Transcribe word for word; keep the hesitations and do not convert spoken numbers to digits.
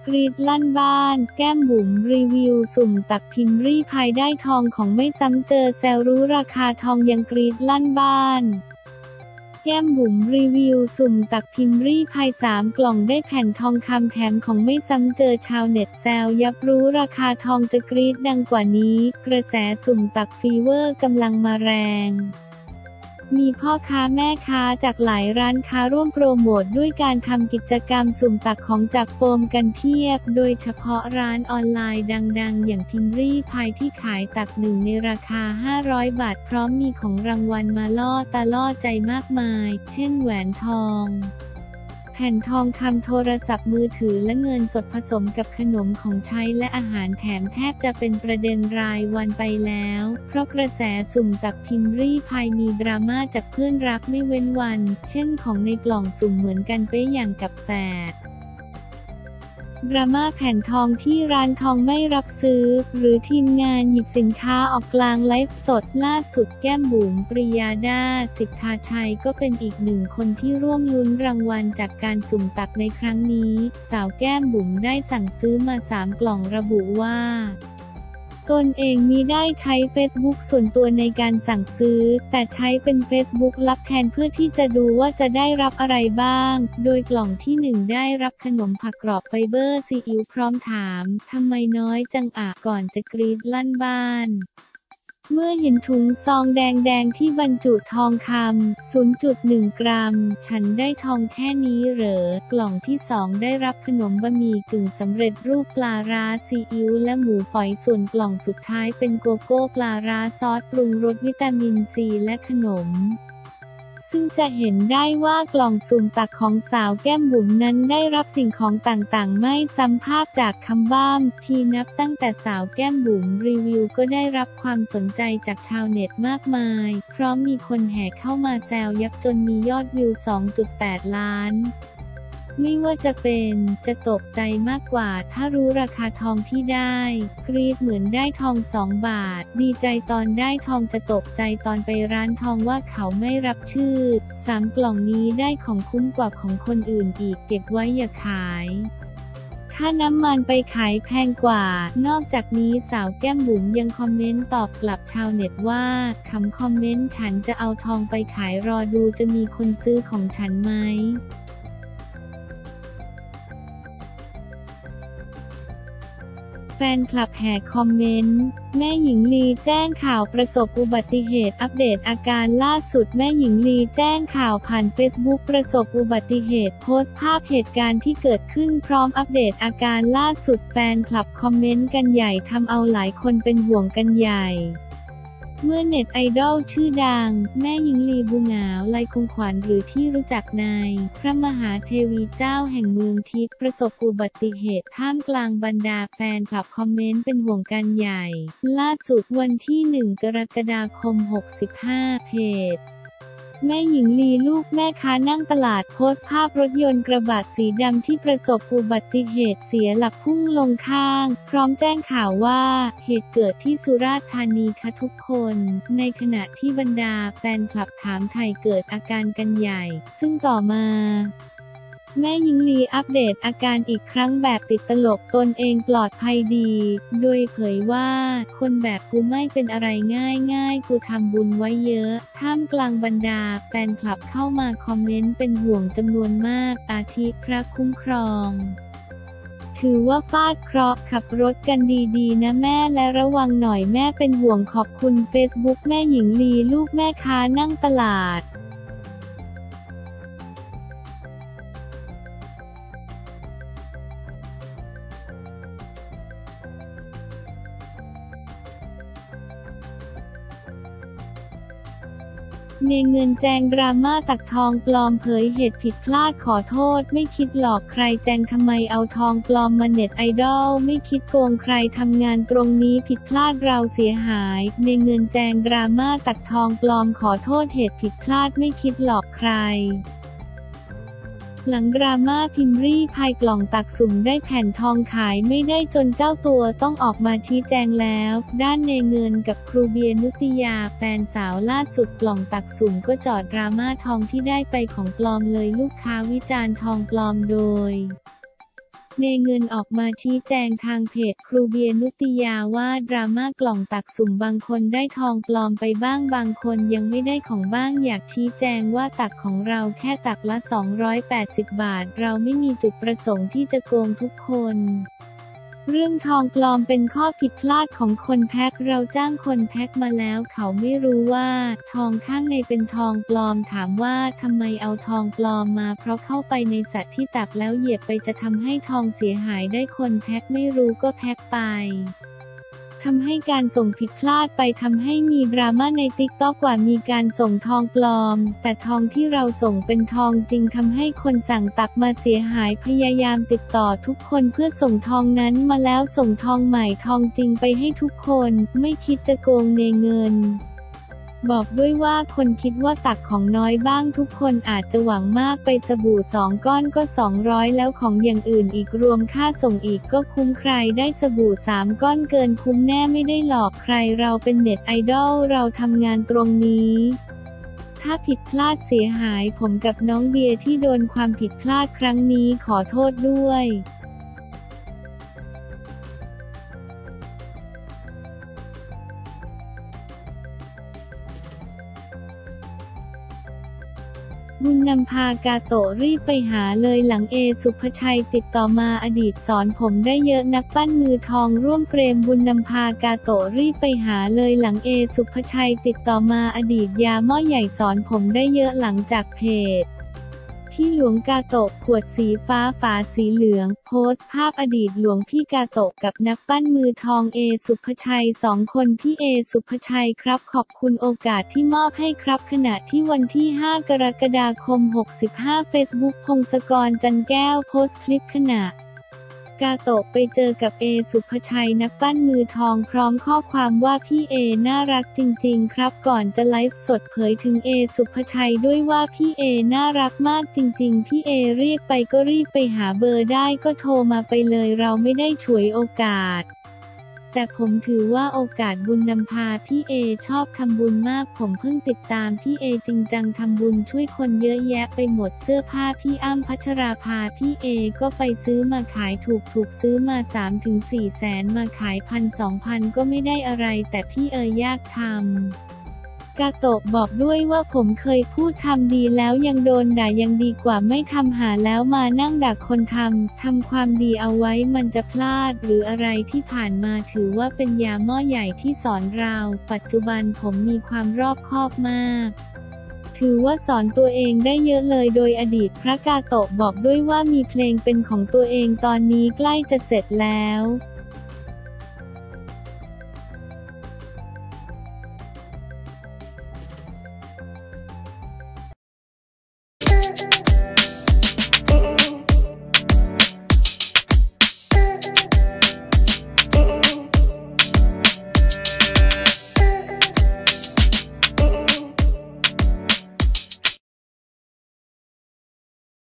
กรีดลั่นบ้านแก้มบุ๋มรีวิวสุ่มตักพิมพ์รีพายได้ทองของไม่ซ้ำเจอแซวรู้ราคาทองยังกรีดลั่นบ้านแก้มบุ๋มรีวิวสุ่มตักพิมพ์รีพายสามกล่องได้แผ่นทองคำแถมของไม่ซ้ำเจอชาวเน็ตแซวยับรู้ราคาทองจะกรีดดังกว่านี้กระแสสุ่มตักฟีเวอร์กำลังมาแรงมีพ่อค้าแม่ค้าจากหลายร้านค้าร่วมโปรโมทด้วยการทำกิจกรรมสุ่มตักของจากโฟมกันเพียบโดยเฉพาะร้านออนไลน์ดังๆอย่างพิมพ์รีพายที่ขายตักหนึ่งในราคาห้าร้อยบาทพร้อมมีของรางวัลมาล่อตาล่อใจมากมายเช่นแหวนทองแผ่นทองคำโทรศัพท์มือถือและเงินสดผสมกับขนมของใช้และอาหารแถมแทบจะเป็นประเด็นรายวันไปแล้วเพราะกระแสสุ่มตักพิมพ์รีพายมีดราม่าจากเพื่อนรักไม่เว้นวันเช่นของในกล่องสุ่มเหมือนกันเป๊ะอย่างกับแฝดดราม่าแผ่นทองที่ร้านทองไม่รับซื้อหรือทีมงานหยิบสินค้าออกกลางไลฟ์สดล่าสุดแก้มบุ๋มปริยาดาสิทธาชัยก็เป็นอีกหนึ่งคนที่ร่วมลุ้นรางวัลจากการสุ่มตักในครั้งนี้สาวแก้มบุ๋มได้สั่งซื้อมาสามกล่องระบุว่าตนเองมิได้ใช้เฟซบุ๊กส่วนตัวในการสั่งซื้อแต่ใช้เป็นเฟซบุ๊กลับแทนเพื่อที่จะดูว่าจะได้รับอะไรบ้างโดยกล่องที่หนึ่งได้รับขนมผักกรอบไฟเบอร์ซีอิ๊วพร้อมถามทำไมน้อยจังอะก่อนจะกรี๊ดลั่นบ้านเมื่อเห็นถุงซองแดงๆที่บรรจุทองคำ ศูนย์จุดหนึ่ง กรัมฉันได้ทองแค่นี้เหรอกล่องที่สองได้รับขนมบะหมี่กึ่งสำเร็จรูปปลาร้าซีอิ๊วและหมูฝอยส่วนกล่องสุดท้ายเป็นโกโก้ปลาร้าซอสปรุงรสวิตามินซีและขนมซึ่งจะเห็นได้ว่ากล่องสุ่มตักของสาวแก้มบุ๋มนั้นได้รับสิ่งของต่างๆไม่ซ้ำภาพจากคำบ้ามทีนับตั้งแต่สาวแก้มบุ๋มรีวิวก็ได้รับความสนใจจากชาวเน็ตมากมายพร้อมมีคนแห่เข้ามาแซวยับจนมียอดวิว สองจุดแปด ล้านไม่ว่าจะเป็นจะตกใจมากกว่าถ้ารู้ราคาทองที่ได้กรี๊ดเหมือนได้ทองสองบาทดีใจตอนได้ทองจะตกใจตอนไปร้านทองว่าเขาไม่รับชื่อสามกล่องนี้ได้ของคุ้มกว่าของคนอื่นอีกเก็บไว้อย่าขายค่าน้ำมันไปขายแพงกว่านอกจากนี้สาวแก้มบุ๋มยังคอมเมนต์ตอบกลับชาวเน็ตว่าคำคอมเมนต์ฉันจะเอาทองไปขายรอดูจะมีคนซื้อของฉันไหมแฟนคลับแห่คอมเมนต์แม่หญิงลีแจ้งข่าวประสบอุบัติเหตุอัปเดตอาการล่าสุดแม่หญิงลีแจ้งข่าวผ่านเฟซบุ๊กประสบอุบัติเหตุโพสต์ภาพเหตุการณ์ที่เกิดขึ้นพร้อมอัปเดตอาการล่าสุดแฟนคลับคอมเมนต์กันใหญ่ทำเอาหลายคนเป็นห่วงกันใหญ่เมื่อเน็ตไอดอลชื่อดังแม่หญิงลีบุหงาวไลคงขวัญหรือที่รู้จักในพระมหาเทวีเจ้าแห่งเมืองทิพย์ประสบอุบัติเหตุท่ามกลางบรรดาแฟนคลับคอมเมนต์เป็นห่วงกันใหญ่ล่าสุดวันที่หนึ่งกรกฎาคมหกสิบห้าเพจแม่หญิงลีลูกแม่ค้านั่งตลาดโพสต์ภาพรถยนต์กระบะสีดำที่ประสบอุบัติเหตุเสียหลักพุ่งลงข้างพร้อมแจ้งข่าวว่าเหตุเกิดที่สุราษฎร์ธานีค่ะทุกคนในขณะที่บรรดาแฟนคลับถามไถ่เกิดอาการกันใหญ่ซึ่งต่อมาแม่หญิงลีอัปเดตอาการอีกครั้งแบบติดตลกตนเองปลอดภัยดีโดยเผยว่าคนแบบกูไม่เป็นอะไรง่ายง่ายกูทำบุญไว้เยอะท่ามกลางบรรดาแฟนคลับเข้ามาคอมเมนต์เป็นห่วงจำนวนมากอาทิพระคุ้มครองถือว่าฟาดเคราะห์ขับรถกันดีๆนะแม่และระวังหน่อยแม่เป็นห่วงขอบคุณเฟซบุ๊กแม่หญิงลีลูกแม่ค้านั่งตลาดในเงินแจงดราม่าตักทองปลอมเผยเหตุผิดพลาดขอโทษไม่คิดหลอกใครแจงทำไมเอาทองปลอมมาเน็ตไอดอลไม่คิดโกงใครทำงานตรงนี้ผิดพลาดเราเสียหายในเงินแจงดราม่าตักทองปลอมขอโทษเหตุผิดพลาดไม่คิดหลอกใคร หลังดราม่าพิมพ์รีพายกล่องตักสุ่มได้แผ่นทองขายไม่ได้จนเจ้าตัวต้องออกมาชี้แจงแล้วด้านเนเงินกับครูเบียร์นุติยาแฟนสาวล่าสุดกล่องตักสุ่มก็จอดดราม่าทองที่ได้ไปของปลอมเลยลูกค้าวิจารณ์ทองปลอมโดยเนเงินออกมาชี้แจงทางเพจครูเบียร์นุติยาว่าดราม่ากล่องตักสุ่มบางคนได้ทองปลอมไปบ้างบางคนยังไม่ได้ของบ้างอยากชี้แจงว่าตักของเราแค่ตักละสองร้อยแปดสิบบาทเราไม่มีจุดประสงค์ที่จะโกงทุกคนเรื่องทองปลอมเป็นข้อผิดพลาดของคนแพ็คเราจ้างคนแพ็คมาแล้วเขาไม่รู้ว่าทองข้างในเป็นทองปลอมถามว่าทำไมเอาทองปลอมมาเพราะเข้าไปในสัตว์ที่ตักแล้วเหยียบไปจะทำให้ทองเสียหายได้คนแพ็คไม่รู้ก็แพ็คไปทำให้การส่งผิดพลาดไปทำให้มีดราม่าในติ๊กต็อกว่ามีการส่งทองปลอมแต่ทองที่เราส่งเป็นทองจริงทำให้คนสั่งตักมาเสียหายพยายามติดต่อทุกคนเพื่อส่งทองนั้นมาแล้วส่งทองใหม่ทองจริงไปให้ทุกคนไม่คิดจะโกงเนเงินบอกด้วยว่าคนคิดว่าตักของน้อยบ้างทุกคนอาจจะหวังมากไปสบู่สองก้อนก็สองร้อยแล้วของอย่างอื่นอีกรวมค่าส่งอีกก็คุ้มใครได้สบู่สามก้อนเกินคุ้มแน่ไม่ได้หลอกใครเราเป็นเน็ตไอดอลเราทำงานตรงนี้ถ้าผิดพลาดเสียหายผมกับน้องเบียร์ที่โดนความผิดพลาดครั้งนี้ขอโทษด้วยบุญนำพากาโตะรีบไปหาเลยหลังเอสุภชัยติดต่อมาอดีตสอนผมได้เยอะนักปั้นมือทองร่วมเฟรมบุญนำพากาโตะรีบไปหาเลยหลังเอสุภชัยติดต่อมาอดีตยาหม้อใหญ่สอนผมได้เยอะหลังจากเพจพี่หลวงกาโตะขวดสีฟ้าฝาสีเหลืองโพสต์ภาพอดีตหลวงพี่กาโตะกับนักปั้นมือทองเอสุภชัยสองคนพี่เอสุภชัยครับขอบคุณโอกาสที่มอบให้ครับขณะที่วันที่ห้ากรกฎาคมหกสิบห้าเฟซบุ๊กพงศกรจันแก้วโพสต์คลิปขณะกาโตะไปเจอกับเอสุภชัยนักปั้นมือทองพร้อมข้อความว่าพี่เอน่ารักจริงๆครับก่อนจะไลฟ์สดเผยถึงเอสุภชัยด้วยว่าพี่เอน่ารักมากจริงๆพี่เอเรียกไปก็รีบไปหาเบอร์ได้ก็โทรมาไปเลยเราไม่ได้ฉวยโอกาสแต่ผมถือว่าโอกาสบุญนำพาพี่เอชอบทำบุญมากผมเพิ่งติดตามพี่เอจริงจังทำบุญช่วยคนเยอะแยะไปหมดเสื้อผ้าพี่อ้ำพัชราภาพี่เอก็ไปซื้อมาขายถูกถูกซื้อมา สามถึงสี่ แสนมาขายพันสองพันก็ไม่ได้อะไรแต่พี่เอยากทำกาโตะบอกด้วยว่าผมเคยพูดทำดีแล้วยังโดนด่ายังดีกว่าไม่ทำหาแล้วมานั่งดักคนทำทำความดีเอาไว้มันจะพลาดหรืออะไรที่ผ่านมาถือว่าเป็นยาหม้อใหญ่ที่สอนเราปัจจุบันผมมีความรอบคอบมากถือว่าสอนตัวเองได้เยอะเลยโดยอดีตพระกาโตะบอกด้วยว่ามีเพลงเป็นของตัวเองตอนนี้ใกล้จะเสร็จแล้ว